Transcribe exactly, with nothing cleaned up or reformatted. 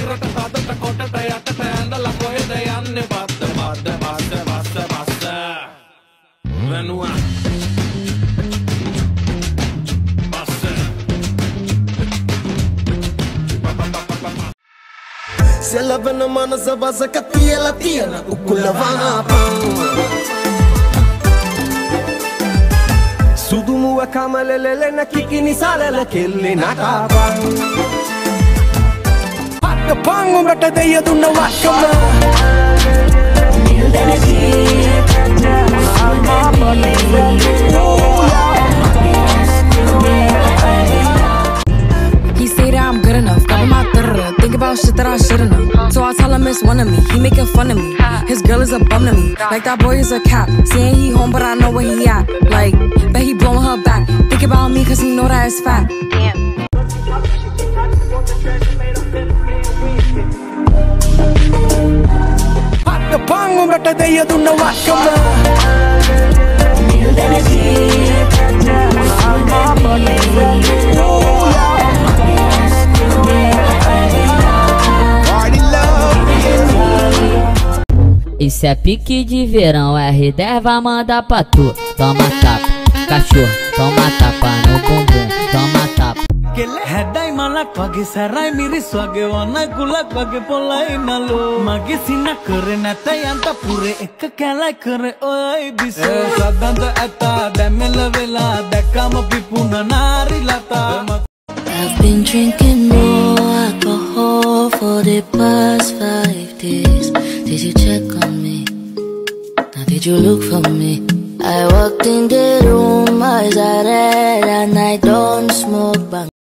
කරට හදට කොටට යටට ඇඳලා කොහෙද යන්නේ බද්ද බද්ද බද්ද බද්ද බද්ද වෙනුවා Seleben manasa basa katiela tiana ukulavana pang Sudumuwa kamalelele na kikini salala kelli nakabang Hakka pangu bata deya dunna wakama Nildana jeet He say that I'm good enough, got my third. Think about shit that I should've known. So I tell him it's one of me. He making fun of me. His girl is a bum to me. Like that boy is a cap. Saying he home, but I know where he at. Like, bet he blowing her back. Think about me, cause he know that it's fat. Damn. Hakka pangu bata deya dunna wakama Nildana jeet Isso é pique de verão, R dez vai mandar pra tu. Toma tapa, cachorro, toma tapa no bumbum, toma tapa. Headai malak wage sarai miris wage wana gulak wage polai nalo mage sina kare nata yanta pure ek kala kare oi biso sadanda ata damela vela dakama pipuna nari lata. I've been drinking more alcohol for the past five days. Did you check on me? Now did you look for me? I walked in the room, eyes are red and I don't smoke bang.